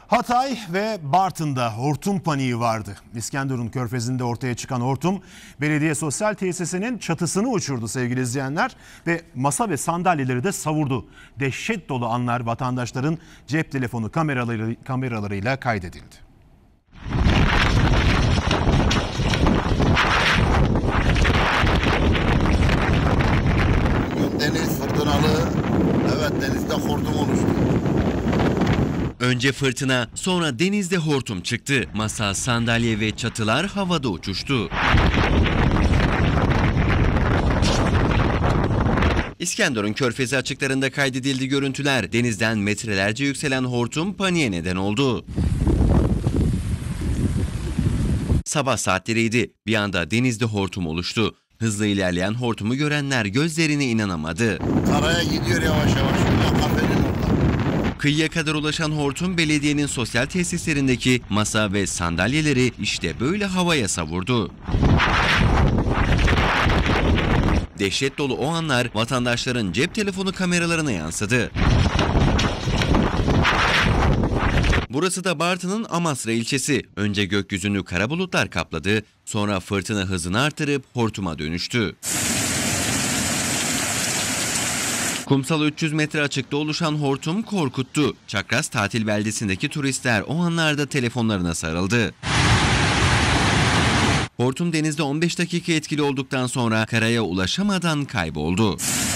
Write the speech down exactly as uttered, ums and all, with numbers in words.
Hatay ve Bartın'da hortum paniği vardı. İskenderun Körfezi'nde ortaya çıkan hortum belediye sosyal tesisinin çatısını uçurdu sevgili izleyenler ve masa ve sandalyeleri de savurdu. Dehşet dolu anlar vatandaşların cep telefonu kameraları, kameralarıyla kaydedildi. Deniz fırtınalı, evet denizde hortum oluştu. Önce fırtına, sonra denizde hortum çıktı. Masa, sandalye ve çatılar havada uçuştu. İskenderun Körfezi açıklarında kaydedildi görüntüler. Denizden metrelerce yükselen hortum paniğe neden oldu. Sabah saatleriydi. Bir anda denizde hortum oluştu. Hızlı ilerleyen hortumu görenler gözlerine inanamadı. Karaya gidiyor yavaş yavaş. Kafenin orada. Kıyıya kadar ulaşan hortum belediyenin sosyal tesislerindeki masa ve sandalyeleri işte böyle havaya savurdu. Dehşet dolu o anlar vatandaşların cep telefonu kameralarına yansıdı. Burası da Bartın'ın Amasra ilçesi. Önce gökyüzünü kara bulutlar kapladı, sonra fırtına hızını artırıp hortuma dönüştü. Kumsal üç yüz metre açıkta oluşan hortum korkuttu. Çakras tatil beldesindeki turistler o anlarda telefonlarına sarıldı. Hortum denizde on beş dakika etkili olduktan sonra karaya ulaşamadan kayboldu.